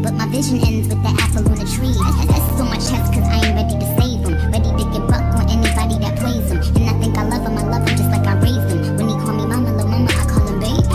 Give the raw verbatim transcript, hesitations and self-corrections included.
but my vision ends with the apple on the tree. That's so much hence cause I ain't ready to save him, ready to get buck on anybody that plays him. And I think I love him, I love him just like I raised him. When he call me mama, little mama, I call him baby.